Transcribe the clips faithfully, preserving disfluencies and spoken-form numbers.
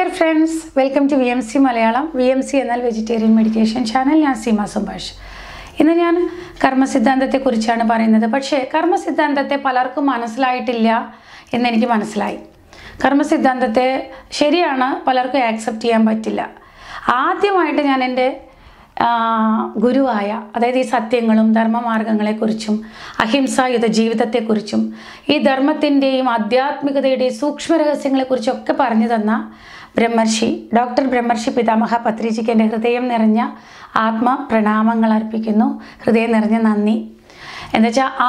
dear friends, welcome to V M C Malayalam, V M C enal Vegetarian Meditation channel. I am SEEMA SUBASH. ഇന്ന് ഞാൻ കർമ്മസിദ്ധാന്തത്തെക്കുറിച്ചാണ് പറയുന്നത്. പക്ഷേ കർമ്മസിദ്ധാന്തത്തെ പലർക്കും മനസ്സിലായിട്ടില്ല എന്ന് എനിക്ക് മനസ്സിലായി. കർമ്മസിദ്ധാന്തത്തെ ശരിയാണ്, പലർക്കും ആക്സെപ്റ്റ് ചെയ്യാൻ പറ്റില്ല. ആദ്യമായിട്ട് ഞാൻ എൻ്റെ ഗുരുവായ, അതായത് ഈ സത്യങ്ങളും ധർമ്മമാർഗങ്ങളെക്കുറിച്ചും അഹിംസായുധ ജീവിതത്തെക്കുറിച്ചും ഈ ധർമ്മത്തിൻ്റെയും ആധ്യാത്മികതയുടെയും സൂക്ഷ്മ രഹസ്യങ്ങളെക്കുറിച്ചൊക്കെ പറഞ്ഞു തന്ന ബ്രഹ്മർഷി ഡോക്ടർ ബ്രഹ്മർഷി പിത മഹാ പത്രിജിക്ക് എൻ്റെ ഹൃദയം നിറഞ്ഞ ആത്മ പ്രണാമങ്ങൾ അർപ്പിക്കുന്നു. ഹൃദയം നിറഞ്ഞ നന്ദി. എന്താ വെച്ചാൽ ആ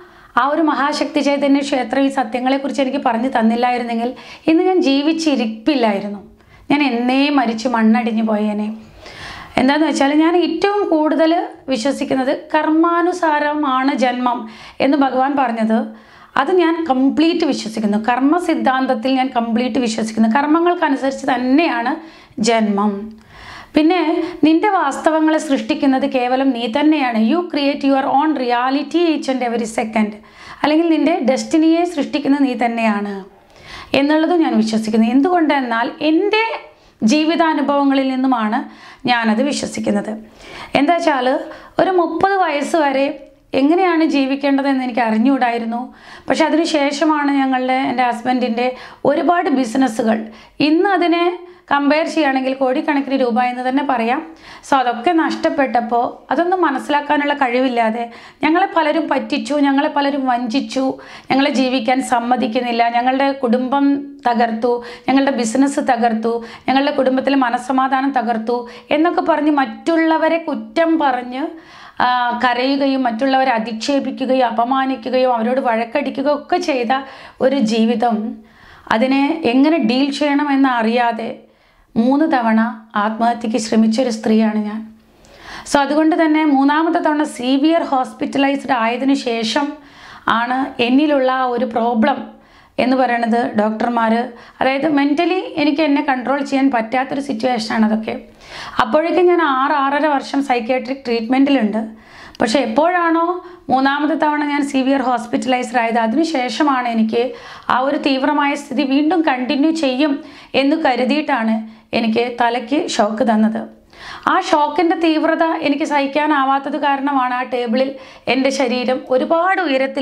ആ ഒരു മഹാശക്തി ചൈതന്യ ക്ഷേത്രം ഈ സത്യങ്ങളെക്കുറിച്ച് എനിക്ക് പറഞ്ഞു തന്നില്ലായിരുന്നെങ്കിൽ ഇന്ന് ഞാൻ ജീവിച്ചിരിപ്പില്ലായിരുന്നു. ഞാൻ എന്നേ മരിച്ച് മണ്ണടിഞ്ഞു പോയേനെ. എന്താണെന്ന് വെച്ചാൽ ഞാൻ ഏറ്റവും കൂടുതൽ വിശ്വസിക്കുന്നത് കർമാനുസാരമാണ് ജന്മം എന്ന് ഭഗവാൻ പറഞ്ഞത്. അത് ഞാൻ കംപ്ലീറ്റ് വിശ്വസിക്കുന്നു. കർമ്മ സിദ്ധാന്തത്തിൽ ഞാൻ കംപ്ലീറ്റ് വിശ്വസിക്കുന്നു. കർമ്മങ്ങൾക്കനുസരിച്ച് തന്നെയാണ് ജന്മം. പിന്നെ നിൻ്റെ വാസ്തവങ്ങളെ സൃഷ്ടിക്കുന്നത് കേവലം നീ തന്നെയാണ്. You create your own reality each and every second. അല്ലെങ്കിൽ നിൻ്റെ ഡെസ്റ്റിനിയെ സൃഷ്ടിക്കുന്നത് നീ തന്നെയാണ് എന്നുള്ളതും ഞാൻ വിശ്വസിക്കുന്നു. എന്തുകൊണ്ടെന്നാൽ എൻ്റെ ജീവിതാനുഭവങ്ങളിൽ നിന്നുമാണ് ഞാനത് വിശ്വസിക്കുന്നത്. എന്താ വെച്ചാൽ ഒരു മുപ്പത് വയസ്സ് വരെ എങ്ങനെയാണ് ജീവിക്കേണ്ടതെന്ന് എനിക്ക് അറിഞ്ഞുകൂടായിരുന്നു. പക്ഷെ അതിന് ശേഷമാണ് ഞങ്ങളുടെ എൻ്റെ ഹസ്ബൻഡിൻ്റെ ഒരുപാട് ബിസിനസ്സുകൾ, ഇന്ന് അതിനെ കമ്പയർ ചെയ്യുകയാണെങ്കിൽ കോടിക്കണക്കിന് രൂപ എന്ന് തന്നെ പറയാം. സോ അതൊക്കെ നഷ്ടപ്പെട്ടപ്പോൾ അതൊന്നും മനസ്സിലാക്കാനുള്ള കഴിവില്ലാതെ ഞങ്ങളെ പലരും പറ്റിച്ചു, ഞങ്ങളെ പലരും വഞ്ചിച്ചു, ഞങ്ങളെ ജീവിക്കാൻ സമ്മതിക്കുന്നില്ല, ഞങ്ങളുടെ കുടുംബം തകർത്തു, ഞങ്ങളുടെ ബിസിനസ് തകർത്തു, ഞങ്ങളുടെ കുടുംബത്തിലെ മനസ്സമാധാനം തകർത്തു എന്നൊക്കെ പറഞ്ഞ് മറ്റുള്ളവരെ കുറ്റം പറഞ്ഞ് കരയുകയും മറ്റുള്ളവരെ അധിക്ഷേപിക്കുകയും അപമാനിക്കുകയും അവരോട് വഴക്കടിക്കുകയോ ഒക്കെ ചെയ്ത ഒരു ജീവിതം, അതിനെ എങ്ങനെ ഡീൽ ചെയ്യണമെന്ന് അറിയാതെ മൂന്ന് തവണ ആത്മഹത്യക്ക് ശ്രമിച്ചൊരു സ്ത്രീയാണ് ഞാൻ. സോ അതുകൊണ്ട് തന്നെ മൂന്നാമത്തെ തവണ സീവിയർ ഹോസ്പിറ്റലൈസ്ഡ് ആയതിനു ശേഷം ആണ് എന്നിലുള്ള ഒരു പ്രോബ്ലം എന്ന് പറയുന്നത് ഡോക്ടർമാർ, അതായത് മെൻ്റലി എനിക്ക് എന്നെ കൺട്രോൾ ചെയ്യാൻ പറ്റാത്തൊരു സിറ്റുവേഷനാണ് അതൊക്കെ. അപ്പോഴേക്കും ഞാൻ ആറ് ആറര വർഷം സൈക്യാട്രിക് ട്രീറ്റ്മെൻറ്റിലുണ്ട്. പക്ഷേ എപ്പോഴാണോ മൂന്നാമത്തെ തവണ ഞാൻ സീവിയർ ഹോസ്പിറ്റലൈസ്ഡ് ആയത്, അതിനുശേഷമാണ് എനിക്ക് ആ ഒരു തീവ്രമായ സ്ഥിതി വീണ്ടും കണ്ടിന്യൂ ചെയ്യും എന്ന് കരുതിയിട്ടാണ് എനിക്ക് തലയ്ക്ക് ഷോക്ക് തന്നത്. ആ ഷോക്കിൻ്റെ തീവ്രത എനിക്ക് സഹിക്കാനാവാത്തത് കാരണമാണ് ആ ടേബിളിൽ എൻ്റെ ശരീരം ഒരുപാട് ഉയരത്തിൽ,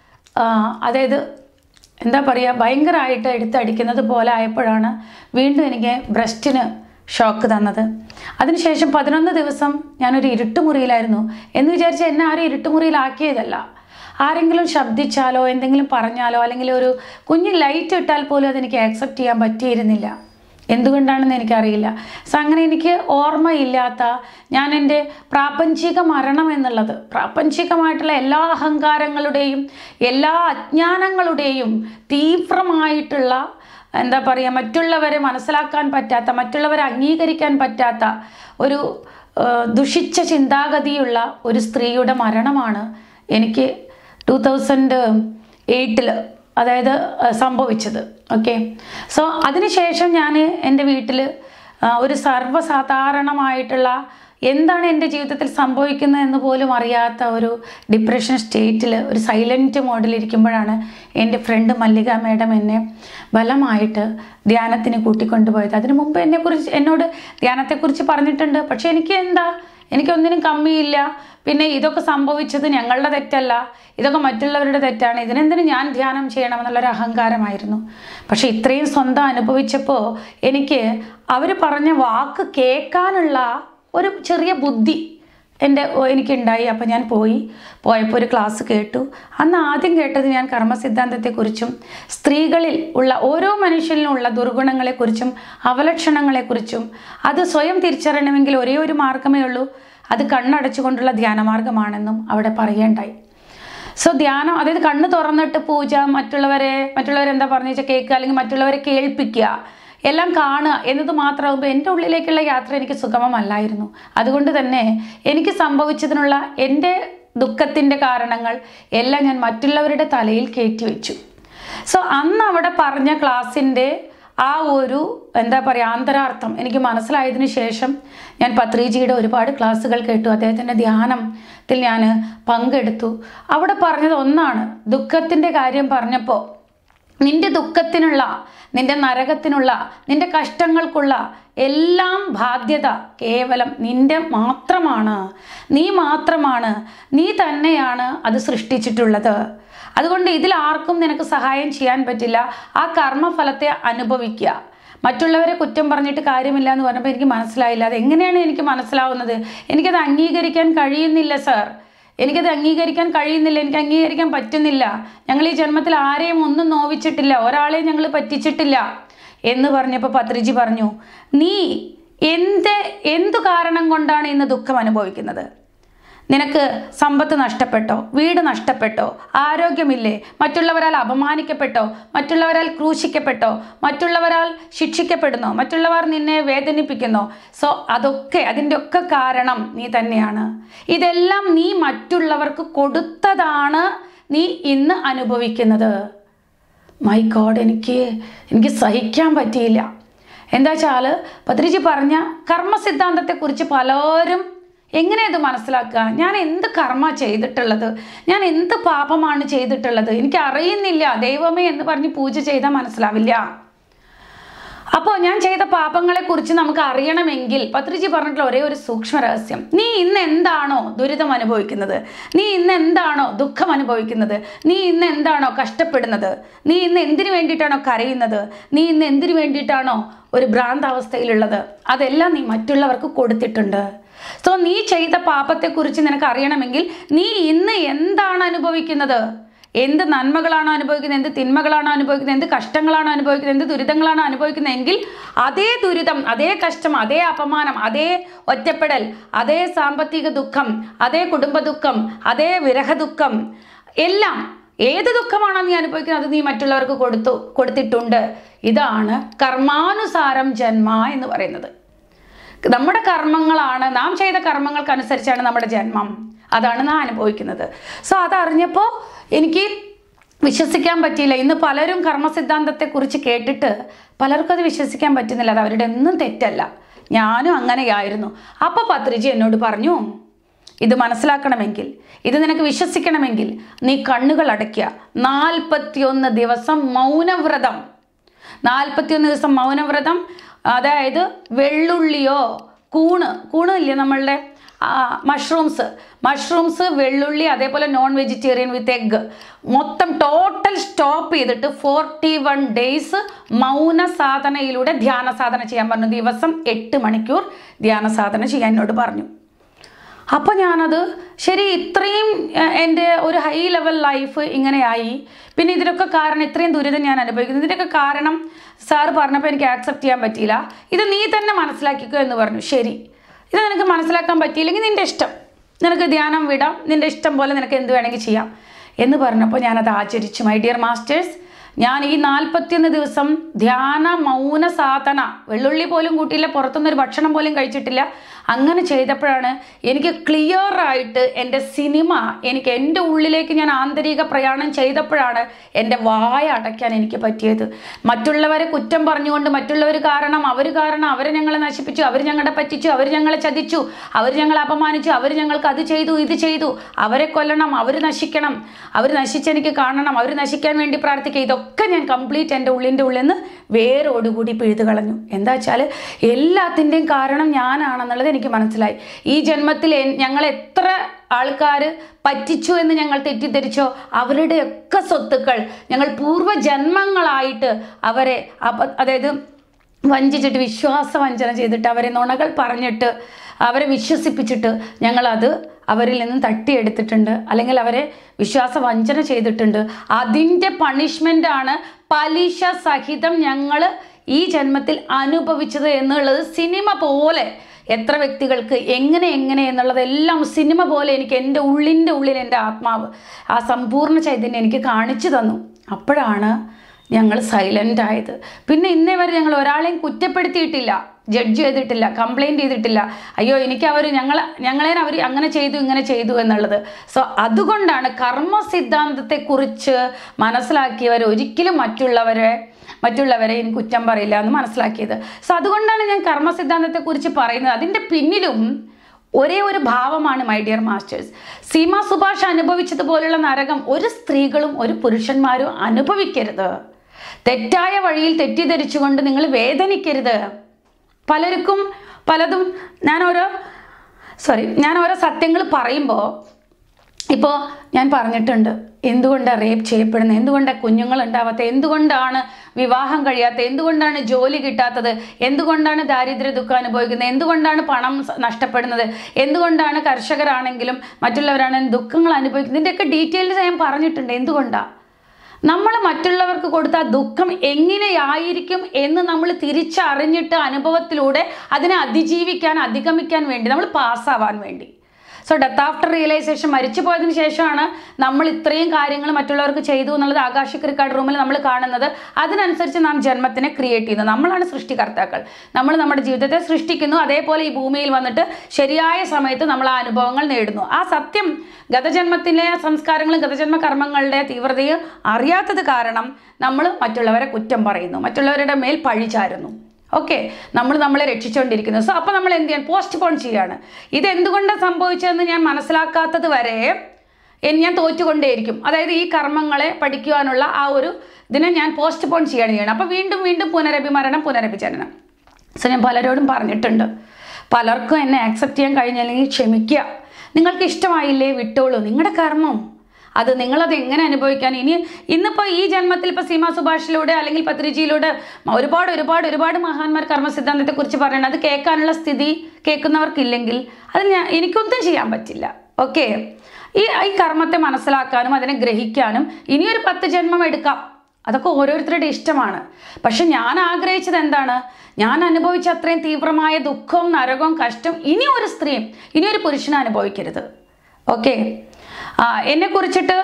അതായത് എന്താ പറയുക, ഭയങ്കരമായിട്ട് എടുത്തടിക്കുന്നത് പോലെ ആയപ്പോഴാണ് വീണ്ടും എനിക്ക് ബ്രസ്റ്റിന് ഷോക്ക് തന്നത്. അതിനുശേഷം പതിനൊന്ന് ദിവസം ഞാനൊരു ഇരുട്ടുമുറിയിലായിരുന്നു. എന്ന് വിചാരിച്ച് എന്നെ ആരും ഇരുട്ടുമുറിയിലാക്കിയതല്ല. ആരെങ്കിലും ശബ്ദിച്ചാലോ എന്തെങ്കിലും പറഞ്ഞാലോ അല്ലെങ്കിൽ ഒരു കുഞ്ഞ് ലൈറ്റ് ഇട്ടാൽ പോലും അതെനിക്ക് ആക്സെപ്റ്റ് ചെയ്യാൻ പറ്റിയിരുന്നില്ല. എന്തുകൊണ്ടാണെന്ന് എനിക്കറിയില്ല. സോ അങ്ങനെ എനിക്ക് ഓർമ്മയില്ലാത്ത, ഞാൻ എൻ്റെ പ്രാപഞ്ചിക മരണം എന്നുള്ളത്, പ്രാപഞ്ചികമായിട്ടുള്ള എല്ലാ അഹങ്കാരങ്ങളുടെയും എല്ലാ അജ്ഞാനങ്ങളുടെയും തീവ്രമായിട്ടുള്ള, എന്താ പറയുക, മറ്റുള്ളവരെ മനസ്സിലാക്കാൻ പറ്റാത്ത, മറ്റുള്ളവരെ അംഗീകരിക്കാൻ പറ്റാത്ത ഒരു ദുഷിച്ച ചിന്താഗതിയുള്ള ഒരു സ്ത്രീയുടെ മരണമാണ് എനിക്ക് ടു തൗസൻഡ് എയ്റ്റിൽ അതായത് സംഭവിച്ചത്. ഓക്കെ, സോ അതിനുശേഷം ഞാൻ എൻ്റെ വീട്ടിൽ ഒരു സർവ്വസാധാരണമായിട്ടുള്ള എന്താണ് എൻ്റെ ജീവിതത്തിൽ സംഭവിക്കുന്നത് എന്ന് പോലും അറിയാത്ത ഒരു ഡിപ്രഷൻ സ്റ്റേറ്റിൽ, ഒരു സൈലൻറ്റ് മോഡിലിരിക്കുമ്പോഴാണ് എൻ്റെ ഫ്രണ്ട് മല്ലിക മേഡം എന്നെ ബലമായിട്ട് ധ്യാനത്തിന് കൂട്ടിക്കൊണ്ടുപോയത്. അതിനു മുമ്പ് എന്നെക്കുറിച്ച് എന്നോട് ധ്യാനത്തെക്കുറിച്ച് പറഞ്ഞിട്ടുണ്ട്. പക്ഷേ എനിക്ക് എന്താ, എനിക്കൊന്നിനും കമ്മിയില്ല. പിന്നെ ഇതൊക്കെ സംഭവിച്ചത് ഞങ്ങളുടെ തെറ്റല്ല, ഇതൊക്കെ മറ്റുള്ളവരുടെ തെറ്റാണ്, ഇതിനെന്തിനും ഞാൻ ധ്യാനം ചെയ്യണമെന്നുള്ളൊരു അഹങ്കാരമായിരുന്നു. പക്ഷെ ഇത്രയും സ്വന്തം അനുഭവിച്ചപ്പോൾ എനിക്ക് അവർ പറഞ്ഞ വാക്ക് കേൾക്കാനുള്ള ഒരു ചെറിയ ബുദ്ധി എൻ്റെ എനിക്കുണ്ടായി. അപ്പോൾ ഞാൻ പോയി പോയപ്പോൾ ഒരു ക്ലാസ് കേട്ടു. അന്ന് ആദ്യം കേട്ടത് ഞാൻ കർമ്മസിദ്ധാന്തത്തെക്കുറിച്ചും സ്ത്രീകളിൽ ഉള്ള ഓരോ മനുഷ്യനിലും ഉള്ള ദുർഗുണങ്ങളെക്കുറിച്ചും അവലക്ഷണങ്ങളെക്കുറിച്ചും അത് സ്വയം തിരിച്ചറിയണമെങ്കിൽ ഒരേ ഒരു മാർഗമേ ഉള്ളൂ, അത് കണ്ണടച്ചുകൊണ്ടുള്ള ധ്യാനമാർഗമാണെന്നും അവിടെ പറയേണ്ടായി. സോ ധ്യാനം, അതായത് കണ്ണ് തുറന്നിട്ട് പൂജ, മറ്റുള്ളവരെ മറ്റുള്ളവരെന്താ പറഞ്ഞു വെച്ചാൽ കേൾക്കുക, അല്ലെങ്കിൽ മറ്റുള്ളവരെ കേൾപ്പിക്കുക, എല്ലാം കാണുക എന്നത് മാത്രമാകുമ്പോൾ എൻ്റെ ഉള്ളിലേക്കുള്ള യാത്ര എനിക്ക് സുഗമമല്ലായിരുന്നു. അതുകൊണ്ട് തന്നെ എനിക്ക് സംഭവിച്ചതിനുള്ള എൻ്റെ ദുഃഖത്തിൻ്റെ കാരണങ്ങൾ എല്ലാം ഞാൻ മറ്റുള്ളവരുടെ തലയിൽ കയറ്റി വെച്ചു. സോ അന്ന് അവിടെ പറഞ്ഞ ക്ലാസ്സിൻ്റെ ആ ഒരു എന്താ പറയുക ആന്തരാർത്ഥം എനിക്ക് മനസ്സിലായതിനു ശേഷം ഞാൻ പത്രിജിയുടെ ഒരുപാട് ക്ലാസ്സുകൾ കേട്ടു. അദ്ദേഹത്തിൻ്റെ ധ്യാനത്തിൽ ഞാൻ പങ്കെടുത്തു. അവിടെ പറഞ്ഞത് ഒന്നാണ്, ദുഃഖത്തിൻ്റെ കാര്യം പറഞ്ഞപ്പോൾ നിന്റെ ദുഃഖത്തിനുള്ള, നിന്റെ നരകത്തിനുള്ള, നിന്റെ കഷ്ടങ്ങൾക്കുള്ള എല്ലാം ബാധ്യത കേവലം നിന്റെ മാത്രമാണ്. നീ മാത്രമാണ്, നീ തന്നെയാണ് അത് സൃഷ്ടിച്ചിട്ടുള്ളത്. അതുകൊണ്ട് ഇതിൽ ആർക്കും നിനക്ക് സഹായം ചെയ്യാൻ പറ്റില്ല. ആ കർമ്മഫലത്തെ അനുഭവിക്കുക. മറ്റുള്ളവരെ കുറ്റം പറഞ്ഞിട്ട് കാര്യമില്ല എന്ന് പറഞ്ഞപ്പോൾ എനിക്ക് മനസ്സിലായില്ല. അത് എങ്ങനെയാണ് എനിക്ക് മനസ്സിലാവുന്നത്? എനിക്കത് അംഗീകരിക്കാൻ കഴിയുന്നില്ല സർ, എനിക്കത് അംഗീകരിക്കാൻ കഴിയുന്നില്ല, എനിക്ക് അംഗീകരിക്കാൻ പറ്റുന്നില്ല. ഞങ്ങൾ ഈ ജന്മത്തിൽ ആരെയും ഒന്നും നോവിച്ചിട്ടില്ല, ഒരാളെയും ഞങ്ങൾ പറ്റിച്ചിട്ടില്ല എന്ന് പറഞ്ഞപ്പോൾ പത്രിജി പറഞ്ഞു, നീ എന്ത് എന്തു കാരണം കൊണ്ടാണ് ഇന്ന് ദുഃഖം അനുഭവിക്കുന്നത്? നിനക്ക് സമ്പത്ത് നഷ്ടപ്പെട്ടോ, വീട് നഷ്ടപ്പെട്ടോ, ആരോഗ്യമില്ലേ, മറ്റുള്ളവരാൽ അപമാനിക്കപ്പെട്ടോ, മറ്റുള്ളവരാൽ ക്രൂശിക്കപ്പെട്ടോ, മറ്റുള്ളവരാൽ ശിക്ഷിക്കപ്പെടുന്നോ, മറ്റുള്ളവർ നിന്നെ വേദനിപ്പിക്കുന്നോ? സോ അതൊക്കെ, അതിൻ്റെ ഒക്കെ കാരണം നീ തന്നെയാണ്. ഇതെല്ലാം നീ മറ്റുള്ളവർക്ക് കൊടുത്തതാണ് നീ ഇന്ന് അനുഭവിക്കുന്നത്. മൈ ഗോഡ്, എനിക്ക് എനിക്ക് സഹിക്കാൻ പറ്റിയില്ല. എന്താ വെച്ചാൽ പത്രിജി പറഞ്ഞ കർമ്മസിദ്ധാന്തത്തെക്കുറിച്ച് പലരും എങ്ങനെ ഇത് മനസ്സിലാക്കുക? ഞാൻ എന്ത് കർമ്മ ചെയ്തിട്ടുള്ളത്, ഞാൻ എന്ത് പാപമാണ് ചെയ്തിട്ടുള്ളത്, എനിക്ക് അറിയുന്നില്ല ദൈവമേ എന്ന് പറഞ്ഞ് പൂജ ചെയ്താൽ മനസ്സിലാവില്ല. അപ്പോൾ ഞാൻ ചെയ്ത പാപങ്ങളെക്കുറിച്ച് നമുക്ക് അറിയണമെങ്കിൽ പത്രിജി പറഞ്ഞിട്ടുള്ള ഒരേ ഒരു സൂക്ഷ്മ രഹസ്യം, നീ ഇന്ന് എന്താണോ ദുരിതം അനുഭവിക്കുന്നത്, നീ ഇന്ന് എന്താണോ ദുഃഖം അനുഭവിക്കുന്നത്, നീ ഇന്ന് എന്താണോ കഷ്ടപ്പെടുന്നത്, നീ ഇന്ന് എന്തിനു വേണ്ടിയിട്ടാണോ കരയുന്നത്, നീ ഇന്ന് എന്തിനു വേണ്ടിയിട്ടാണോ ഒരു ഭ്രാന്താവസ്ഥയിലുള്ളത്, അതെല്ലാം നീ മറ്റുള്ളവർക്ക് കൊടുത്തിട്ടുണ്ട്. സോ നീ ചെയ്ത പാപത്തെക്കുറിച്ച് നിനക്ക് അറിയണമെങ്കിൽ നീ ഇന്ന് എന്താണ് അനുഭവിക്കുന്നത്, എന്ത് നന്മകളാണോ അനുഭവിക്കുന്നത്, എന്ത് തിന്മകളാണോ അനുഭവിക്കുന്നത്, എന്ത് കഷ്ടങ്ങളാണോ അനുഭവിക്കുന്നത്, എന്ത് ദുരിതങ്ങളാണോ അനുഭവിക്കുന്നതെങ്കിൽ അതേ ദുരിതം, അതേ കഷ്ടം, അതേ അപമാനം, അതേ ഒറ്റപ്പെടൽ, അതേ സാമ്പത്തിക ദുഃഖം, അതേ കുടുംബ ദുഃഖം, അതേ വിരഹ ദുഃഖം, എല്ലാം ഏത് ദുഃഖമാണോ നീ അനുഭവിക്കുന്നത് അത് നീ മറ്റുള്ളവർക്ക് കൊടുത്തു കൊടുത്തിട്ടുണ്ട്. ഇതാണ് കർമാനുസാരം ജന്മ എന്ന് പറയുന്നത്. നമ്മുടെ കർമ്മങ്ങളാണ്, നാം ചെയ്ത കർമ്മങ്ങൾക്കനുസരിച്ചാണ് നമ്മുടെ ജന്മം, അതാണ് നാം അനുഭവിക്കുന്നത്. സോ അതറിഞ്ഞപ്പോൾ എനിക്ക് വിശ്വസിക്കാൻ പറ്റിയില്ല. ഇന്ന് പലരും കർമ്മസിദ്ധാന്തത്തെക്കുറിച്ച് കേട്ടിട്ട് പലർക്കും അത് വിശ്വസിക്കാൻ പറ്റുന്നില്ല. അത് അവരുടെ ഒന്നും തെറ്റല്ല, ഞാനും അങ്ങനെയായിരുന്നു. അപ്പോൾ പത്രിജി എന്നോട് പറഞ്ഞു, ഇത് മനസ്സിലാക്കണമെങ്കിൽ, ഇത് നിനക്ക് വിശ്വസിക്കണമെങ്കിൽ നീ കണ്ണുകൾ അടയ്ക്കുക. നാൽപ്പത്തിയൊന്ന് ദിവസം മൗനവ്രതം, നാൽപ്പത്തിയൊന്ന് ദിവസം മൗനവ്രതം. അതായത് വെള്ളുള്ളിയോ കൂണ് കൂണ് ഇല്ലേ നമ്മളുടെ മഷ്റൂംസ് മഷ്റൂംസ് വെള്ളുള്ളി, അതേപോലെ നോൺ വെജിറ്റേറിയൻ വിത്ത് എഗ്ഗ്, മൊത്തം ടോട്ടൽ സ്റ്റോപ്പ് ചെയ്തിട്ട് ഫോർട്ടി വൺ ഡേയ്സ് മൗന സാധനയിലൂടെ ധ്യാന സാധന ചെയ്യാൻ പറഞ്ഞു. ദിവസം എട്ട് മണിക്കൂർ ധ്യാന സാധന ചെയ്യാൻ എന്നോട് പറഞ്ഞു. അപ്പോൾ ഞാനത് ശരി, ഇത്രയും എൻ്റെ ഒരു ഹൈ ലെവൽ ലൈഫ് ഇങ്ങനെയായി, പിന്നെ ഇതിനൊക്കെ കാരണം ഇത്രയും ദുരിതം ഞാൻ അനുഭവിക്കുന്നു, ഇതിൻ്റെയൊക്കെ കാരണം സാർ പറഞ്ഞപ്പോൾ എനിക്ക് ആക്സെപ്റ്റ് ചെയ്യാൻ പറ്റിയില്ല. ഇത് നീ തന്നെ മനസ്സിലാക്കിക്കോ എന്ന് പറഞ്ഞു. ശരി, ഇത് നിനക്ക് മനസ്സിലാക്കാൻ പറ്റിയില്ലെങ്കിൽ നിൻ്റെ ഇഷ്ടം, നിനക്ക് ധ്യാനം വിടാം, നിൻ്റെ ഇഷ്ടം പോലെ നിനക്ക് എന്ത് വേണമെങ്കിൽ ചെയ്യാം എന്ന് പറഞ്ഞപ്പോൾ ഞാനത് ആചരിച്ചു. മൈ ഡിയർ മാസ്റ്റേഴ്സ്, ഞാൻ ഈ നാൽപ്പത്തിയൊന്ന് ദിവസം ധ്യാന മൗന സാധന, വെള്ളുള്ളി പോലും കൂട്ടിയില്ല, പുറത്തുനിന്നൊരു ഭക്ഷണം പോലും കഴിച്ചിട്ടില്ല, അങ്ങനെ ചെയ്തപ്പോഴാണ് എനിക്ക് ക്ലിയർ ആയിട്ട് എൻ്റെ സിനിമ, എനിക്ക് എൻ്റെ ഉള്ളിലേക്ക് ഞാൻ ആന്തരിക പ്രയാണം ചെയ്തപ്പോഴാണ് എൻ്റെ വായ അടയ്ക്കാൻ എനിക്ക് പറ്റിയത്. മറ്റുള്ളവരെ കുറ്റം പറഞ്ഞുകൊണ്ട്, മറ്റുള്ളവർ കാരണം, അവർ കാരണം, അവരെ ഞങ്ങളെ നശിപ്പിച്ചു, അവർ ഞങ്ങളെ പറ്റിച്ചു, അവർ ഞങ്ങളെ ചതിച്ചു, അവർ ഞങ്ങളെ അപമാനിച്ചു, അവർ ഞങ്ങൾക്ക് അത് ചെയ്തു, ഇത് ചെയ്തു, അവരെ കൊല്ലണം, അവർ നശിക്കണം, അവർ നശിച്ചെനിക്ക് കാണണം, അവർ നശിക്കാൻ വേണ്ടി പ്രാർത്ഥിക്കുക, ഇതൊക്കെ ഞാൻ കംപ്ലീറ്റ് എൻ്റെ ഉള്ളിൻ്റെ ഉള്ളിൽ നിന്ന് വേരോടുകൂടി പിഴുതു കളഞ്ഞു. എന്താ വെച്ചാൽ എല്ലാത്തിൻ്റെയും കാരണം ഞാനാണെന്നുള്ളത് എനിക്ക് മനസ്സിലായി. ഈ ജന്മത്തിൽ ഞങ്ങൾ എത്ര ആൾക്കാർ പറ്റിച്ചു എന്ന് ഞങ്ങൾ തെറ്റിദ്ധരിച്ചോ, അവരുടെയൊക്കെ സ്വത്തുക്കൾ ഞങ്ങൾ പൂർവ്വജന്മങ്ങളായിട്ട് അവരെ അതായത് വഞ്ചിച്ചിട്ട്, വിശ്വാസവഞ്ചന ചെയ്തിട്ട്, അവരെ നുണകൾ പറഞ്ഞിട്ട്, അവരെ വിശ്വസിപ്പിച്ചിട്ട് ഞങ്ങളത് അവരിൽ നിന്നും തട്ടിയെടുത്തിട്ടുണ്ട്, അല്ലെങ്കിൽ അവരെ വിശ്വാസവഞ്ചന ചെയ്തിട്ടുണ്ട്. അതിൻ്റെ പണിഷ്മെൻ്റാണ് പലിശ സഹിതം ഞങ്ങൾ ഈ ജന്മത്തിൽ അനുഭവിച്ചത് എന്നുള്ളത് സിനിമ പോലെ എത്ര വ്യക്തികൾക്ക് എങ്ങനെ എങ്ങനെ എന്നുള്ളതെല്ലാം സിനിമ പോലെ എനിക്ക് എൻ്റെ ഉള്ളിൻ്റെ ഉള്ളിൽ എൻ്റെ ആത്മാവ് ആ സമ്പൂർണ്ണ ചൈതന്യം എനിക്ക് കാണിച്ചു തന്നു. അപ്പോഴാണ് ഞങ്ങൾ സൈലൻ്റ് ആയത്. പിന്നെ ഇന്നേ വരെ ഞങ്ങൾ ഒരാളെയും കുറ്റപ്പെടുത്തിയിട്ടില്ല, ജഡ്ജ് ചെയ്തിട്ടില്ല, കംപ്ലൈൻറ്റ് ചെയ്തിട്ടില്ല, അയ്യോ എനിക്ക് അവർ ഞങ്ങൾ ഞങ്ങളെ അവർ അങ്ങനെ ചെയ്തു ഇങ്ങനെ ചെയ്തു എന്നുള്ളത്. സോ അതുകൊണ്ടാണ് കർമ്മസിദ്ധാന്തത്തെക്കുറിച്ച് മനസ്സിലാക്കിയവർ ഒരിക്കലും മറ്റുള്ളവരെ മറ്റുള്ളവരെയും കുറ്റം പറയില്ല എന്ന് മനസ്സിലാക്കിയത്. സോ അതുകൊണ്ടാണ് ഞാൻ കർമ്മസിദ്ധാന്തത്തെക്കുറിച്ച് പറയുന്നത്. അതിൻ്റെ പിന്നിലും ഒരേ ഒരു ഭാവമാണ് my dear masters. Seema Subhash അനുഭവിച്ചതുപോലുള്ള നരകം ഒരു സ്ത്രീകളും ഒരു പുരുഷന്മാരും അനുഭവിക്കരുത്. തെറ്റായ വഴിയിൽ തെറ്റിദ്ധരിച്ചുകൊണ്ട് നിങ്ങൾ വേദനിക്കരുത്. പലർക്കും പലതും ഞാൻ ഓരോ സോറി ഞാൻ ഓരോ സത്യങ്ങൾ പറയുമ്പോൾ ഇപ്പോൾ ഞാൻ പറഞ്ഞിട്ടുണ്ട്, എന്തുകൊണ്ടാണ് റേപ്പ് ചെയ്യപ്പെടുന്നത്, എന്തുകൊണ്ടാണ് കുഞ്ഞുങ്ങൾ ഉണ്ടാവാത്തത്, എന്തുകൊണ്ടാണ് വിവാഹം കഴിയാത്തത്, എന്തുകൊണ്ടാണ് ജോലി കിട്ടാത്തത്, എന്തുകൊണ്ടാണ് ദാരിദ്ര്യ ദുഃഖം അനുഭവിക്കുന്നത്, എന്തുകൊണ്ടാണ് പണം നഷ്ടപ്പെടുന്നത്, എന്തുകൊണ്ടാണ് കർഷകരാണെങ്കിലും മറ്റുള്ളവരാണെങ്കിലും ദുഃഖങ്ങൾ അനുഭവിക്കുന്നത്. ഇതിൻ്റെയൊക്കെ ഡീറ്റെയിൽസ് ഞാൻ പറഞ്ഞിട്ടുണ്ട്. എന്തുകൊണ്ടാണ് നമ്മൾ മറ്റുള്ളവർക്ക് കൊടുത്ത ദുഃഖം എങ്ങനെയായിരിക്കും എന്ന് നമ്മൾ തിരിച്ചറിഞ്ഞിട്ട് അനുഭവത്തിലൂടെ അതിനെ അതിജീവിക്കാൻ അധിഗമിക്കാൻ വേണ്ടി നമ്മൾ പാസ്സാവാൻ വേണ്ടി. സോ ഡെത്ത് ആഫ്റ്റർ റിയലൈസേഷൻ, മരിച്ചു പോയതിന് ശേഷമാണ് നമ്മൾ ഇത്രയും കാര്യങ്ങൾ മറ്റുള്ളവർക്ക് ചെയ്തു എന്നുള്ളത് ആകാശിക് റെക്കോർഡ് റൂമിൽ നമ്മൾ കാണുന്നത്. അതിനനുസരിച്ച് നാം ജന്മത്തിനെ ക്രിയേറ്റ് ചെയ്യുന്നു. നമ്മളാണ് സൃഷ്ടികർത്താക്കൾ. നമ്മൾ നമ്മുടെ ജീവിതത്തെ സൃഷ്ടിക്കുന്നു. അതേപോലെ ഈ ഭൂമിയിൽ വന്നിട്ട് ശരിയായ സമയത്ത് നമ്മൾ ആ അനുഭവങ്ങൾ നേടുന്നു. ആ സത്യം ഗതജന്മത്തിലെ സംസ്കാരങ്ങളും ഗതജന്മ കർമ്മങ്ങളുടെ തീവ്രതയും അറിയാത്തത് കാരണം നമ്മൾ മറ്റുള്ളവരെ കുറ്റം പറയുന്നു, മറ്റുള്ളവരുടെ മേൽ പഴിചാരുന്നു. ഓക്കെ, നമ്മൾ നമ്മളെ രക്ഷിച്ചുകൊണ്ടിരിക്കുന്നു. സോ അപ്പോൾ നമ്മൾ എന്ത് ചെയ്യാൻ പോസ്റ്റ്പോൺ ചെയ്യാണ്. ഇതെന്തുകൊണ്ടാണ് സംഭവിച്ചതെന്ന് ഞാൻ മനസ്സിലാക്കാത്തത് വരെ ഞാൻ തോറ്റുകൊണ്ടേയിരിക്കും. അതായത് ഈ കർമ്മങ്ങളെ പഠിക്കുവാനുള്ള ആ ഒരു ഇതിനെ ഞാൻ പോസ്റ്റ്പോൺ ചെയ്യാണ് ചെയ്യണം. അപ്പോൾ വീണ്ടും വീണ്ടും പുനരഭിമരണം പുനരഭിജനനം. സോ ഞാൻ പലരോടും പറഞ്ഞിട്ടുണ്ട്, പലർക്കും എന്നെ ആക്സെപ്റ്റ് ചെയ്യാൻ കഴിഞ്ഞില്ലെങ്കിൽ ക്ഷമിക്കുക. നിങ്ങൾക്ക് ഇഷ്ടമായില്ലേ വിട്ടോളൂ, നിങ്ങളുടെ കർമ്മം അത് നിങ്ങളത് എങ്ങനെ അനുഭവിക്കാൻ. ഇനി ഇന്നിപ്പോൾ ഈ ജന്മത്തിൽ ഇപ്പോൾ സീമ സുഭാഷിലൂടെ അല്ലെങ്കിൽ പത്രിജിയിലൂടെ ഒരുപാട് ഒരുപാട് ഒരുപാട് മഹാന്മാർ കർമ്മസിദ്ധാന്തത്തെക്കുറിച്ച് പറയണം. അത് കേൾക്കാനുള്ള സ്ഥിതി കേൾക്കുന്നവർക്കില്ലെങ്കിൽ അത് ഞാൻ എനിക്കൊന്നും ചെയ്യാൻ പറ്റില്ല. ഓക്കെ, ഈ ഈ കർമ്മത്തെ മനസ്സിലാക്കാനും അതിനെ ഗ്രഹിക്കാനും ഇനിയൊരു പത്ത് ജന്മം എടുക്കാം. അതൊക്കെ ഓരോരുത്തരുടെ ഇഷ്ടമാണ്. പക്ഷെ ഞാൻ ആഗ്രഹിച്ചത് എന്താണ്, ഞാൻ അനുഭവിച്ച അത്രയും തീവ്രമായ ദുഃഖവും നരകവും കഷ്ടം ഇനി ഒരു സ്ത്രീയും ഇനി ഒരു പുരുഷനും അനുഭവിക്കരുത്. ഓക്കെ, എന്നെ കുറിച്ചിട്ട്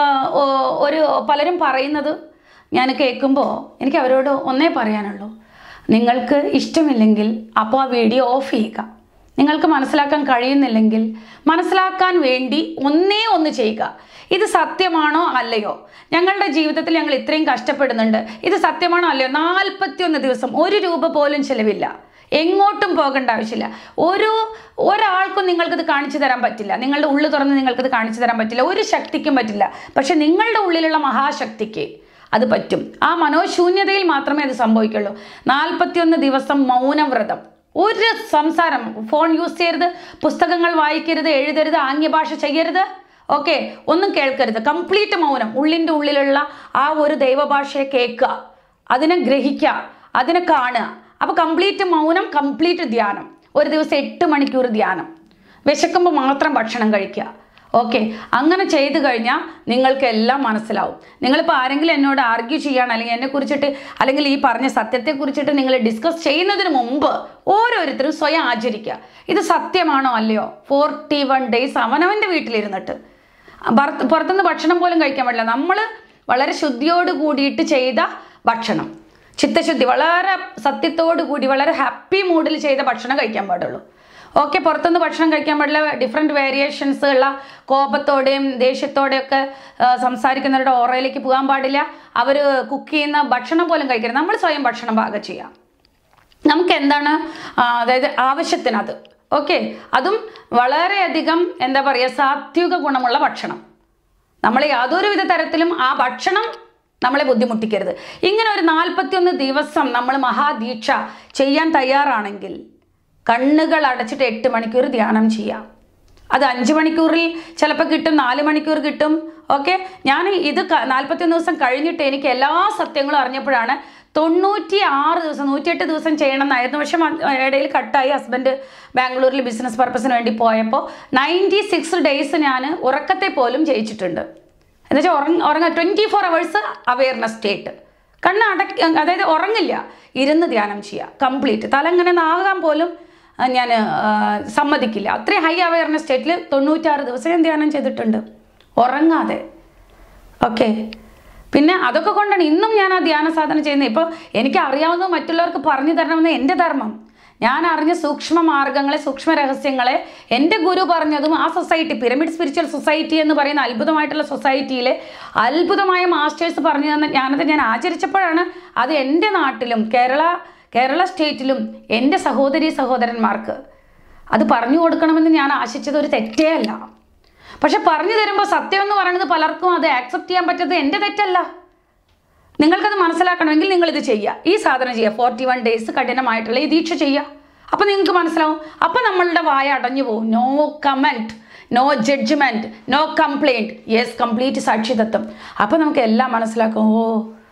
ഒരു പലരും പറയുന്നത് ഞാൻ കേൾക്കുമ്പോൾ എനിക്ക് അവരോട് ഒന്നേ പറയാനുള്ളൂ, നിങ്ങൾക്ക് ഇഷ്ടമില്ലെങ്കിൽ അപ്പോൾ ആ വീഡിയോ ഓഫ് ചെയ്യുക. നിങ്ങൾക്ക് മനസ്സിലാക്കാൻ കഴിയുന്നില്ലെങ്കിൽ മനസ്സിലാക്കാൻ വേണ്ടി ഒന്നേ ഒന്ന് ചെയ്യുക. ഇത് സത്യമാണോ അല്ലയോ, ഞങ്ങളുടെ ജീവിതത്തിൽ ഞങ്ങൾ ഇത്രയും കഷ്ടപ്പെടുന്നുണ്ട്, ഇത് സത്യമാണോ അല്ലയോ. നാൽപ്പത്തിയൊന്ന് ദിവസം ഒരു രൂപ പോലും ചിലവില്ല, എങ്ങോട്ടും പോകേണ്ട ആവശ്യമില്ല. ഒരു ഒരാൾക്കും നിങ്ങൾക്കിത് കാണിച്ചു തരാൻ പറ്റില്ല, നിങ്ങളുടെ ഉള്ളു തുറന്ന് നിങ്ങൾക്കിത് കാണിച്ചു തരാൻ പറ്റില്ല, ഒരു ശക്തിക്കും പറ്റില്ല. പക്ഷെ നിങ്ങളുടെ ഉള്ളിലുള്ള മഹാശക്തിക്ക് അത് പറ്റും. ആ മനോശൂന്യതയിൽ മാത്രമേ അത് സംഭവിക്കുള്ളൂ. നാൽപ്പത്തിയൊന്ന് ദിവസം മൗനവ്രതം, ഒരു സംസാരം, ഫോൺ യൂസ് ചെയ്യരുത്, പുസ്തകങ്ങൾ വായിക്കരുത്, എഴുതരുത്, ആംഗ്യഭാഷ ചെയ്യരുത്. ഓക്കെ, ഒന്നും കേൾക്കരുത്, കംപ്ലീറ്റ് മൗനം. ഉള്ളിൻ്റെ ഉള്ളിലുള്ള ആ ഒരു ദൈവഭാഷയെ കേൾക്കുക, അതിനെ ഗ്രഹിക്കുക, അതിനെ കാണുക. അപ്പോൾ കംപ്ലീറ്റ് മൗനം, കംപ്ലീറ്റ് ധ്യാനം. ഒരു ദിവസം എട്ട് മണിക്കൂർ ധ്യാനം, വിശക്കുമ്പോൾ മാത്രം ഭക്ഷണം കഴിക്കുക. ഓക്കെ, അങ്ങനെ ചെയ്തു കഴിഞ്ഞാൽ നിങ്ങൾക്ക് എല്ലാം മനസ്സിലാവും. നിങ്ങളിപ്പോൾ ആരെങ്കിലും എന്നോട് ആർഗ്യൂ ചെയ്യാണ് അല്ലെങ്കിൽ എന്നെക്കുറിച്ചിട്ട് അല്ലെങ്കിൽ ഈ പറഞ്ഞ സത്യത്തെക്കുറിച്ചിട്ട് നിങ്ങൾ ഡിസ്കസ് ചെയ്യുന്നതിന് മുമ്പ് ഓരോരുത്തരും സ്വയം ആചരിക്കുക. ഇത് സത്യമാണോ അല്ലയോ. ഫോർട്ടി വൺ ഡേയ്സ് അവനവൻ്റെ വീട്ടിലിരുന്നിട്ട് പുറത്തുനിന്ന് ഭക്ഷണം പോലും കഴിക്കാൻ പാടില്ല. നമ്മൾ വളരെ ശുദ്ധിയോട് കൂടിയിട്ട് ചെയ്ത ഭക്ഷണം, ചിത്തശുദ്ധി, വളരെ സത്യത്തോടു കൂടി വളരെ ഹാപ്പി മൂഡിൽ ചെയ്ത ഭക്ഷണം കഴിക്കാൻ പാടുള്ളൂ. ഓക്കെ, പുറത്തുനിന്ന് ഭക്ഷണം കഴിക്കാൻ പാടില്ല. ഡിഫറെൻറ്റ് വേരിയേഷൻസ് ഉള്ള കോപത്തോടെയും ദേഷ്യത്തോടെയൊക്കെ സംസാരിക്കുന്നവരുടെ ഓറയിലേക്ക് പോകാൻ പാടില്ല. അവർ കുക്ക് ചെയ്യുന്ന ഭക്ഷണം പോലും കഴിക്കരുത്. നമ്മൾ സ്വയം ഭക്ഷണം പാകം ചെയ്യാം. നമുക്ക് എന്താണ് അതായത് ആവശ്യത്തിനത്. ഓക്കെ, അതും വളരെയധികം എന്താ പറയുക സാത്വിക ഗുണമുള്ള ഭക്ഷണം. നമ്മൾ യാതൊരുവിധ തരത്തിലും ആ ഭക്ഷണം നമ്മളെ ബുദ്ധിമുട്ടിക്കരുത്. ഇങ്ങനെ ഒരു നാൽപ്പത്തിയൊന്ന് ദിവസം നമ്മൾ മഹാദീക്ഷ ചെയ്യാൻ തയ്യാറാണെങ്കിൽ കണ്ണുകൾ അടച്ചിട്ട് എട്ട് മണിക്കൂർ ധ്യാനം ചെയ്യാം. അത് അഞ്ച് മണിക്കൂറിൽ ചിലപ്പോൾ കിട്ടും, നാല് മണിക്കൂർ കിട്ടും. ഓക്കെ, ഞാൻ ഇത് നാൽപ്പത്തിയൊന്ന് ദിവസം കഴിഞ്ഞിട്ട് എനിക്ക് എല്ലാ സത്യങ്ങളും അറിഞ്ഞപ്പോഴാണ് തൊണ്ണൂറ്റി ആറ് ദിവസം നൂറ്റിയെട്ട് ദിവസം ചെയ്യണം എന്നായിരുന്നു. പക്ഷെ ഇടയിൽ കട്ടായി. ഹസ്ബൻഡ് ബാംഗ്ലൂരിൽ ബിസിനസ് പർപ്പസിന് വേണ്ടി പോയപ്പോൾ നയൻറ്റി സിക്സ് ഡേയ്സ് ഞാൻ ഉറക്കത്തെ പോലും ജയിച്ചിട്ടുണ്ട്. എന്നുവെച്ചാൽ ഉറങ്ങ ഉറങ്ങ twenty four hours awareness state. കണ്ണ് അടക്കി, അതായത് ഉറങ്ങില്ല, ഇരുന്ന് ധ്യാനം ചെയ്യുക കംപ്ലീറ്റ്. തല ഇങ്ങനെ നാകാൻ പോലും ഞാൻ സമ്മതിക്കില്ല. അത്രയും ഹൈ അവെയർനെസ് സ്റ്റേറ്റിൽ തൊണ്ണൂറ്റാറ് ദിവസം ഞാൻ ധ്യാനം ചെയ്തിട്ടുണ്ട് ഉറങ്ങാതെ. ഓക്കെ, പിന്നെ അതൊക്കെ കൊണ്ടാണ് ഇന്നും ഞാൻ ആ ധ്യാന സാധന ചെയ്യുന്നത്. ഇപ്പോൾ എനിക്ക് അറിയാവുന്നത് മറ്റുള്ളവർക്ക് പറഞ്ഞു തരണമെന്ന് എൻ്റെ ധർമ്മം. ഞാൻ അറിഞ്ഞ സൂക്ഷ്മ മാർഗങ്ങളെ, സൂക്ഷ്മ രഹസ്യങ്ങളെ എൻ്റെ ഗുരു പറഞ്ഞതും ആ സൊസൈറ്റി, പിരമിഡ് സ്പിരിച്വൽ സൊസൈറ്റി എന്ന് പറയുന്ന അത്ഭുതമായിട്ടുള്ള സൊസൈറ്റിയിലെ അത്ഭുതമായ മാസ്റ്റേഴ്സ് പറഞ്ഞു തന്ന ഞാനത് ഞാൻ ആചരിച്ചപ്പോഴാണ് അത് എൻ്റെ നാട്ടിലും കേരള കേരള സ്റ്റേറ്റിലും എൻ്റെ സഹോദരി സഹോദരന്മാർക്ക് അത് പറഞ്ഞു കൊടുക്കണമെന്ന് ഞാൻ ആശിച്ചത് ഒരു തെറ്റേ അല്ല. പക്ഷെ പറഞ്ഞു തരുമ്പോൾ സത്യം എന്ന് പറയുന്നത് പലർക്കും അത് ആക്സെപ്റ്റ് ചെയ്യാൻ പറ്റത് എൻ്റെ തെറ്റല്ല. നിങ്ങൾക്കത് മനസ്സിലാക്കണമെങ്കിൽ നിങ്ങളിത് ചെയ്യുക, ഈ സാധനം ചെയ്യുക, ഫോർട്ടി വൺ ഡേയ്സ് കഠിനമായിട്ടുള്ള ഈ ദീക്ഷ ചെയ്യുക. അപ്പം നിങ്ങൾക്ക് മനസ്സിലാവും. അപ്പം നമ്മളുടെ വായ അടഞ്ഞു പോകും. No comment, no judgement, no complaint, yes complete സാക്ഷിതത്വം. അപ്പം നമുക്ക് എല്ലാം മനസ്സിലാക്കും. ഓ,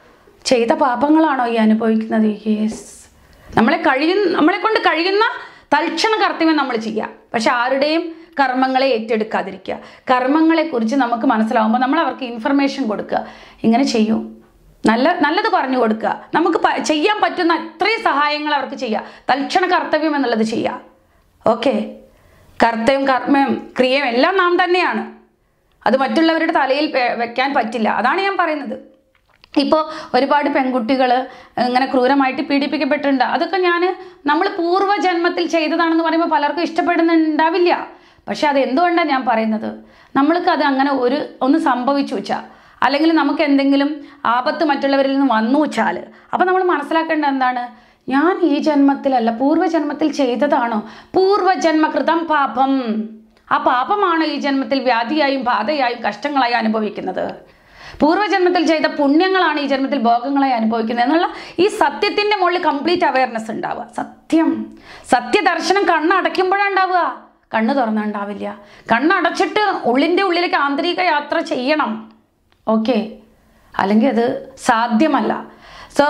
ചെയ്ത പാപങ്ങളാണോ ഈ അനുഭവിക്കുന്നത്? യെസ്. നമ്മളെ കഴിയുന്ന നമ്മളെ കൊണ്ട് കഴിയുന്ന തൽക്ഷണ കർത്തവ്യം നമ്മൾ ചെയ്യുക. പക്ഷെ ആരുടെയും കർമ്മങ്ങളെ ഏറ്റെടുക്കാതിരിക്കുക. കർമ്മങ്ങളെക്കുറിച്ച് നമുക്ക് മനസ്സിലാവുമ്പോൾ നമ്മൾ അവർക്ക് ഇൻഫർമേഷൻ കൊടുക്കുക. ഇങ്ങനെ ചെയ്യൂ, നല്ല നല്ലത് പറഞ്ഞു കൊടുക്കുക. നമുക്ക് ചെയ്യാൻ പറ്റുന്ന അത്രയും സഹായങ്ങൾ അവർക്ക് ചെയ്യുക. തൽക്ഷണ കർത്തവ്യം എന്നുള്ളത് ചെയ്യുക. ഓക്കെ, കർത്തവ്യം കർമ്മയും ക്രിയയും എല്ലാം നാം തന്നെയാണ്. അത് മറ്റുള്ളവരുടെ തലയിൽ വെക്കാൻ പറ്റില്ല. അതാണ് ഞാൻ പറയുന്നത്. ഇപ്പോൾ ഒരുപാട് പെൺകുട്ടികൾ ഇങ്ങനെ ക്രൂരമായിട്ട് പീഡിപ്പിക്കപ്പെട്ടിട്ടുണ്ട്. അതൊക്കെ ഞാൻ നമ്മൾ പൂർവ്വജന്മത്തിൽ ചെയ്തതാണെന്ന് പറയുമ്പോൾ പലർക്കും ഇഷ്ടപ്പെടുന്നുണ്ടാവില്ല. പക്ഷെ അത് എന്തുകൊണ്ടാണ് ഞാൻ പറയുന്നത്? നമ്മൾക്ക് അത് അങ്ങനെ ഒരു ഒന്ന് സംഭവിച്ചു വെച്ചാൽ, അല്ലെങ്കിൽ നമുക്ക് എന്തെങ്കിലും ആപത്ത് മറ്റുള്ളവരിൽ നിന്ന് വന്നു വെച്ചാൽ, അപ്പോൾ നമ്മൾ മനസ്സിലാക്കേണ്ടത് എന്താണ്? ഞാൻ ഈ ജന്മത്തിലല്ല, പൂർവ്വജന്മത്തിൽ ചെയ്തതാണോ? പൂർവ്വജന്മകൃതം പാപം. ആ പാപമാണ് ഈ ജന്മത്തിൽ വ്യാധിയായും ബാധയായും കഷ്ടങ്ങളായും അനുഭവിക്കുന്നത്. പൂർവ്വജന്മത്തിൽ ചെയ്ത പുണ്യങ്ങളാണ് ഈ ജന്മത്തിൽ ഭോഗങ്ങളായി അനുഭവിക്കുന്നത് എന്നുള്ള ഈ സത്യത്തിൻ്റെ മുകളിൽ കംപ്ലീറ്റ് അവയർനെസ് ഉണ്ടാവുക. സത്യം, സത്യദർശനം കണ്ണടയ്ക്കുമ്പോഴാണ് ഉണ്ടാവുക, കണ്ണ് തുറന്നുണ്ടാവില്ല. കണ്ണടച്ചിട്ട് ഉള്ളിൻ്റെ ഉള്ളിലേക്ക് ആന്തരിക യാത്ര ചെയ്യണം. ഓക്കെ, അല്ലെങ്കിൽ അത് സാധ്യമല്ല. സോ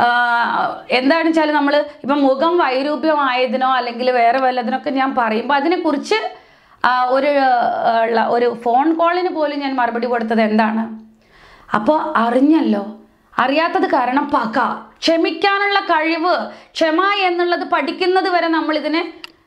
എന്താണെന്ന് വെച്ചാൽ നമ്മൾ ഇപ്പം മുഖം വൈരൂപ്യമായതിനോ അല്ലെങ്കിൽ വേറെ വല്ലതിനൊക്കെ ഞാൻ പറയുമ്പോൾ അതിനെക്കുറിച്ച് ഒരു ഒരു ഫോൺ കോളിന് പോലും ഞാൻ മറുപടി കൊടുത്തത് എന്താണ്? അപ്പോൾ അറിഞ്ഞല്ലോ, അറിയാത്തത് കാരണം പക, ക്ഷമിക്കാനുള്ള കഴിവ്, ക്ഷമ എന്നുള്ളത് പഠിക്കുന്നത് വരെ നമ്മളിതിനെ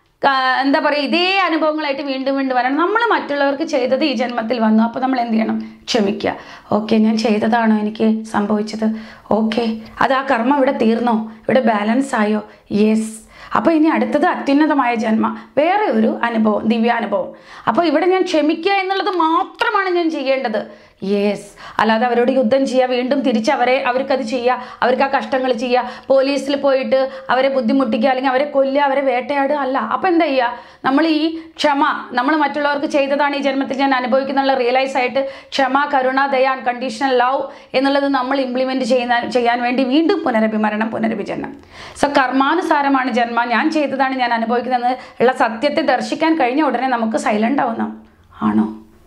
എന്താ പറയുക, ഇതേ അനുഭവങ്ങളായിട്ട് വീണ്ടും വീണ്ടും വരണം. നമ്മൾ മറ്റുള്ളവർക്ക് ചെയ്തത് ഈ ജന്മത്തിൽ വന്നു, അപ്പോൾ നമ്മൾ എന്ത് ചെയ്യണം? ക്ഷമിക്കുക. ഓക്കെ, ഞാൻ ചെയ്തതാണോ എനിക്ക് സംഭവിച്ചത്? ഓക്കെ, അത് ആ കർമ്മം ഇവിടെ തീർന്നോ? ഇവിടെ ബാലൻസ് ആയോ? യെസ്. അപ്പോൾ ഇനി അടുത്തത് അത്യുന്നതമായ ജന്മ, വേറെ ഒരു അനുഭവം, ദിവ്യാനുഭവം. അപ്പോൾ ഇവിടെ ഞാൻ ക്ഷമിക്കുക എന്നുള്ളത് മാത്രമാണ് ഞാൻ ചെയ്യേണ്ടത്. യെസ്. അല്ലാതെ അവരോട് യുദ്ധം ചെയ്യുക, വീണ്ടും തിരിച്ച് അവരെ അവർക്കത് ചെയ്യുക, അവർക്ക് ആ കഷ്ടങ്ങൾ ചെയ്യുക, പോലീസിൽ പോയിട്ട് അവരെ ബുദ്ധിമുട്ടിക്കുക, അല്ലെങ്കിൽ അവരെ കൊല്ലുക, അവരെ വേട്ടയാടുക അല്ല. അപ്പോൾ എന്താ ചെയ്യുക? നമ്മൾ ഈ ക്ഷമ, നമ്മൾ മറ്റുള്ളവർക്ക് ചെയ്തതാണ് ഈ ജന്മത്തിൽ ഞാൻ അനുഭവിക്കുന്നുള്ള റിയലൈസ് ആയിട്ട് ക്ഷമ, കരുണ, ദയ, അൺകണ്ടീഷണൽ ലവ് എന്നുള്ളത് നമ്മൾ ഇംപ്ലിമെൻറ്റ് ചെയ്യുന്ന ചെയ്യാൻ വേണ്ടി വീണ്ടും പുനരഭിമരണം, പുനരഭിജനനം. സോ കർമാനുസാരമാണ് ജന്മ, ഞാൻ ചെയ്തതാണ് ഞാൻ അനുഭവിക്കുന്നത് ഉള്ള സത്യത്തെ ദർശിക്കാൻ കഴിഞ്ഞ ഉടനെ നമുക്ക് സൈലൻ്റ് ആവുന്നു. ആണോ?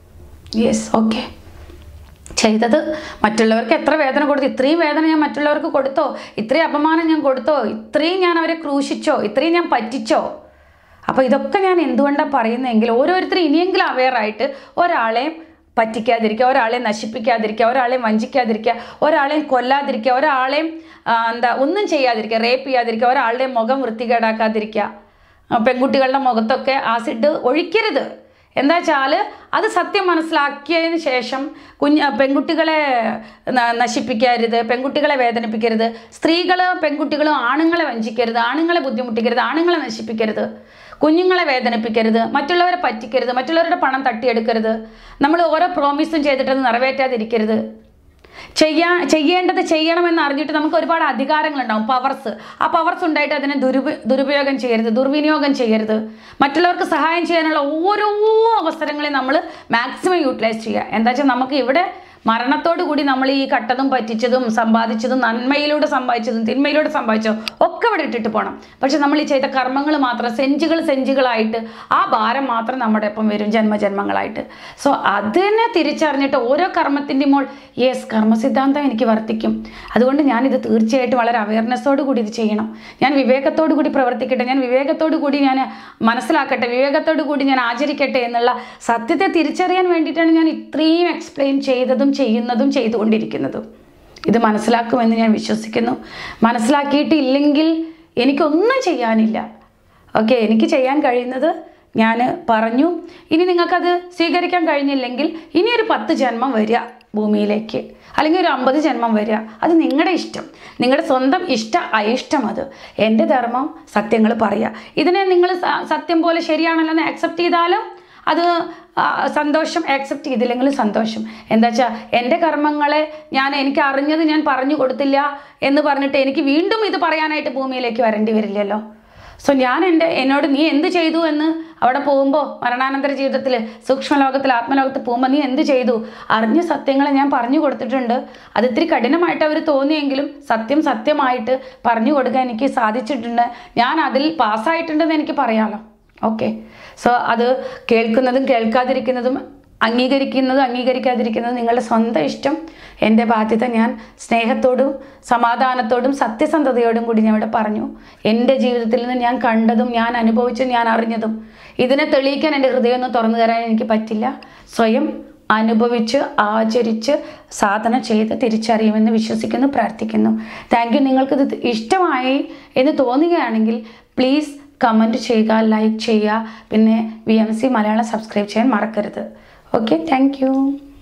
യെസ്. ഓക്കെ, ചെയ്തത് മറ്റുള്ളവർക്ക് എത്ര വേദന കൊടുത്തു, ഇത്രയും വേദന ഞാൻ മറ്റുള്ളവർക്ക് കൊടുത്തോ, ഇത്രയും അപമാനം ഞാൻ കൊടുത്തോ, ഇത്രയും ഞാൻ അവരെ ക്രൂശിച്ചോ, ഇത്രയും ഞാൻ പറ്റിച്ചോ. അപ്പോൾ ഇതൊക്കെ ഞാൻ എന്തുകൊണ്ടാണ് പറയുന്നതെങ്കിൽ ഓരോരുത്തരും ഇനിയെങ്കിലും അവെയറായിട്ട് ഒരാളെ പറ്റിക്കാതിരിക്കുക, ഒരാളെ നശിപ്പിക്കാതിരിക്കുക, ഒരാളെയും വഞ്ചിക്കാതിരിക്കുക, ഒരാളെയും കൊല്ലാതിരിക്കുക, ഒരാളെയും എന്താ ഒന്നും ചെയ്യാതിരിക്കുക, റേപ്പ് ചെയ്യാതിരിക്കുക, ഒരാളുടെ മുഖം വൃത്തികേടാക്കാതിരിക്കുക, പെൺകുട്ടികളുടെ മുഖത്തൊക്കെ ആസിഡ് ഒഴിക്കരുത്. എന്താ വെച്ചാൽ അത് സത്യം മനസ്സിലാക്കിയതിന് ശേഷം കുഞ്ഞ് പെൺകുട്ടികളെ നശിപ്പിക്കരുത്, പെൺകുട്ടികളെ വേദനിപ്പിക്കരുത്, സ്ത്രീകൾ പെൺകുട്ടികളും ആണുങ്ങളെ വഞ്ചിക്കരുത്, ആണുങ്ങളെ ബുദ്ധിമുട്ടിക്കരുത്, ആണുങ്ങളെ നശിപ്പിക്കരുത്, കുഞ്ഞുങ്ങളെ വേദനിപ്പിക്കരുത്, മറ്റുള്ളവരെ പറ്റിക്കരുത്, മറ്റുള്ളവരുടെ പണം തട്ടിയെടുക്കരുത്, നമ്മൾ ഓരോ പ്രോമിസും ചെയ്തിട്ടത് നിറവേറ്റാതിരിക്കരുത്. ചെയ്യാൻ ചെയ്യേണ്ടത് ചെയ്യണമെന്ന് അറിഞ്ഞിട്ട് നമുക്ക് ഒരുപാട് അധികാരങ്ങളുണ്ടാവും, പവർസ്. ആ പവർസ് ഉണ്ടായിട്ട് അതിനെ ദുരുപ ദുരുപയോഗം ചെയ്യരുത്, ദുർവിനിയോഗം ചെയ്യരുത്. മറ്റുള്ളവർക്ക് സഹായം ചെയ്യാനുള്ള ഓരോ അവസരങ്ങളെയും നമ്മൾ മാക്സിമം യൂട്ടിലൈസ് ചെയ്യുക. എന്താ വെച്ചാൽ നമുക്ക് ഇവിടെ മരണത്തോടു കൂടി നമ്മൾ ഈ കട്ടതും പറ്റിച്ചതും സമ്പാദിച്ചതും നന്മയിലൂടെ സമ്പാദിച്ചതും തിന്മയിലൂടെ സമ്പാദിച്ചതും ഒക്കെ ഇവിടെ ഇട്ടിട്ട് പോകണം. പക്ഷെ നമ്മൾ ഈ ചെയ്ത കർമ്മങ്ങൾ മാത്രം സെഞ്ചുകൾ സെഞ്ചുകളായിട്ട് ആ ഭാരം മാത്രം നമ്മുടെ ഒപ്പം വരും ജന്മജന്മങ്ങളായിട്ട്. സോ അതിനെ തിരിച്ചറിഞ്ഞിട്ട് ഓരോ കർമ്മത്തിൻ്റെ മോൾ യെസ് കർമ്മസിദ്ധാന്തം എനിക്ക് വർത്തിക്കും, അതുകൊണ്ട് ഞാനിത് തീർച്ചയായിട്ടും വളരെ അവയർനെസ്സോട് കൂടി ഇത് ചെയ്യണം, ഞാൻ വിവേകത്തോടു കൂടി പ്രവർത്തിക്കട്ടെ, ഞാൻ വിവേകത്തോടു കൂടി ഞാൻ മനസ്സിലാക്കട്ടെ, വിവേകത്തോടു കൂടി ഞാൻ ആചരിക്കട്ടെ എന്നുള്ള സത്യത്തെ തിരിച്ചറിയാൻ വേണ്ടിയിട്ടാണ് ഞാൻ ഇത്രയും എക്സ്പ്ലെയിൻ ചെയ്തതും ചെയ്യുന്നതും ചെയ്തുകൊണ്ടിരിക്കുന്നതും. ഇത് മനസ്സിലാക്കുമെന്ന് ഞാൻ വിശ്വസിക്കുന്നു. മനസ്സിലാക്കിയിട്ടില്ലെങ്കിൽ എനിക്കൊന്നും ചെയ്യാനില്ല. ഓക്കെ, എനിക്ക് ചെയ്യാൻ കഴിയുന്നത് ഞാൻ പറഞ്ഞു. ഇനി നിങ്ങൾക്കത് സ്വീകരിക്കാൻ കഴിഞ്ഞില്ലെങ്കിൽ ഇനി ഒരു പത്ത് ജന്മം വരിക ഭൂമിയിലേക്ക്, അല്ലെങ്കിൽ ഒരു അമ്പത് ജന്മം വരിക, അത് നിങ്ങളുടെ ഇഷ്ടം, നിങ്ങളുടെ സ്വന്തം ഇഷ്ട അയിഷ്ടം. അത് എൻ്റെ ധർമ്മം സത്യങ്ങൾ പറയുക. ഇതിനെ നിങ്ങൾ സത്യം പോലെ ശരിയാണല്ലോ എന്ന് ആക്സെപ്റ്റ് ചെയ്താലും അത് സന്തോഷം, ആക്സെപ്റ്റ് ചെയ്തില്ലെങ്കിലും സന്തോഷം. എന്താ വെച്ചാൽ എൻ്റെ കർമ്മങ്ങളെ ഞാൻ എനിക്ക് അറിഞ്ഞത് ഞാൻ പറഞ്ഞു കൊടുത്തില്ല എന്ന് പറഞ്ഞിട്ട് എനിക്ക് വീണ്ടും ഇത് പറയാനായിട്ട് ഭൂമിയിലേക്ക് വരേണ്ടി വരില്ലല്ലോ. സോ ഞാൻ എൻ്റെ എന്നോട് നീ എന്ത് ചെയ്തു എന്ന് അവിടെ പോകുമ്പോൾ മരണാനന്തര ജീവിതത്തിൽ സൂക്ഷ്മലോകത്തിൽ ആത്മലോകത്തിൽ പോകുമ്പോൾ നീ എന്ത് ചെയ്തു അറിഞ്ഞ സത്യങ്ങളെ ഞാൻ പറഞ്ഞു കൊടുത്തിട്ടുണ്ട്. അത് ഇത്തിരി കഠിനമായിട്ട് അവർ തോന്നിയെങ്കിലും സത്യം സത്യമായിട്ട് പറഞ്ഞു കൊടുക്കാൻ എനിക്ക് സാധിച്ചിട്ടുണ്ട്. ഞാൻ അതിൽ പാസ്സായിട്ടുണ്ടെന്ന് എനിക്ക് പറയാമല്ലോ. ഓക്കെ, സോ അത് കേൾക്കുന്നതും കേൾക്കാതിരിക്കുന്നതും അംഗീകരിക്കുന്നതും അംഗീകരിക്കാതിരിക്കുന്നതും നിങ്ങളുടെ സ്വന്തം ഇഷ്ടം. എൻ്റെ ബാധ്യത ഞാൻ സ്നേഹത്തോടും സമാധാനത്തോടും സത്യസന്ധതയോടും കൂടി ഞാൻ ഇവിടെ പറഞ്ഞു. എൻ്റെ ജീവിതത്തിൽ നിന്ന് ഞാൻ കണ്ടതും ഞാൻ അനുഭവിച്ചതും ഞാൻ അറിഞ്ഞതും ഇതിനെ തെളിയിക്കാൻ എൻ്റെ ഹൃദയമൊന്നും തുറന്നു തരാൻ എനിക്ക് പറ്റില്ല. സ്വയം അനുഭവിച്ച് ആചരിച്ച് സാധന ചെയ്ത് തിരിച്ചറിയുമെന്ന് വിശ്വസിക്കുന്നു, പ്രാർത്ഥിക്കുന്നു. Thank you. നിങ്ങൾക്കിത് ഇഷ്ടമായി എന്ന് തോന്നുകയാണെങ്കിൽ പ്ലീസ് കമൻറ്റ് ചെയ്യുക, ലൈക്ക് ചെയ്യുക, പിന്നെ V M C Malayalam subscribe ചെയ്യാൻ മറക്കരുത്. Okay, thank U.